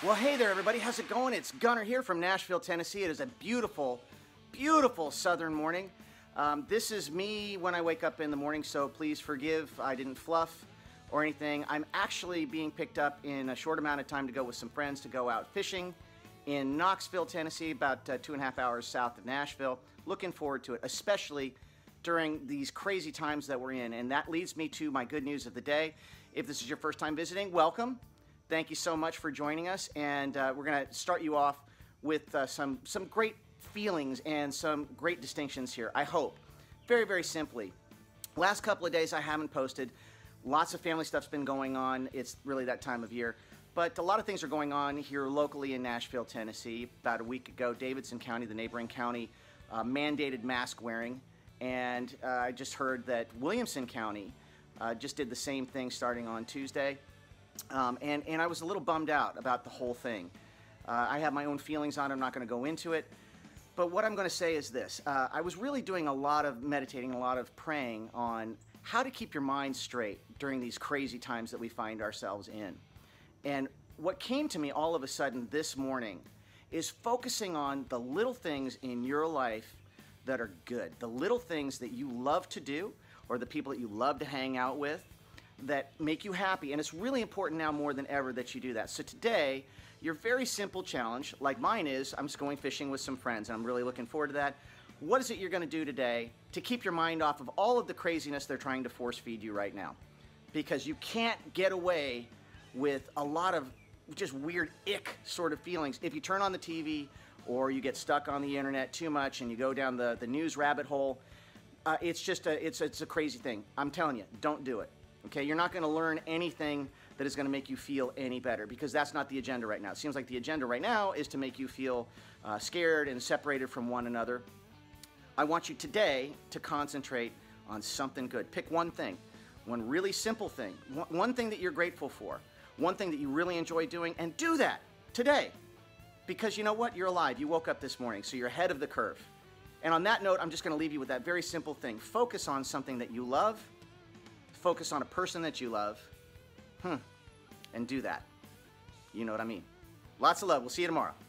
Well, hey there, everybody. How's it going? It's Gunner here from Nashville, Tennessee. It is a beautiful, beautiful southern morning. This is me when I wake up in the morning, so please forgive. I didn't fluff or anything. I'm actually being picked up in a short amount of time to go with some friends to go out fishing in Knoxville, Tennessee, about 2.5 hours south of Nashville. Looking forward to it, especially during these crazy times that we're in. And that leads me to my good news of the day. If this is your first time visiting, welcome. Thank you so much for joining us, and we're going to start you off with some great feelings and some great distinctions here, I hope. Very, very simply, last couple of days I haven't posted. Lots of family stuff's been going on. It's really that time of year. But a lot of things are going on here locally in Nashville, Tennessee. About a week ago, Davidson County, the neighboring county, mandated mask wearing. And I just heard that Williamson County just did the same thing starting on Tuesday. And I was a little bummed out about the whole thing. I have my own feelings on it. I'm not going to go into it. But what I'm going to say is this. I was really doing a lot of meditating, a lot of praying on how to keep your mind straight during these crazy times that we find ourselves in. And what came to me all of a sudden this morning is focusing on the little things in your life that are good. The little things that you love to do, or the people that you love to hang out with, that make you happy. And it's really important now more than ever that you do that. So today, your very simple challenge, like mine is, I'm just going fishing with some friends, and I'm really looking forward to that. What is it you're going to do today to keep your mind off of all of the craziness they're trying to force feed you right now? Because you can't get away with a lot of just weird ick sort of feelings if you turn on the TV or you get stuck on the internet too much and you go down the news rabbit hole. It's just it's a crazy thing. I'm telling you, don't do it. Okay, you're not going to learn anything that is going to make you feel any better, because that's not the agenda right now. It seems like the agenda right now is to make you feel scared and separated from one another. I want you today to concentrate on something good. Pick one thing, one really simple thing, one thing that you're grateful for, one thing that you really enjoy doing, and do that today. Because you know what? You're alive. You woke up this morning, so you're ahead of the curve. And on that note, I'm just going to leave you with that very simple thing. Focus on something that you love. Focus on a person that you love, and do that. You know what I mean. Lots of love. We'll see you tomorrow.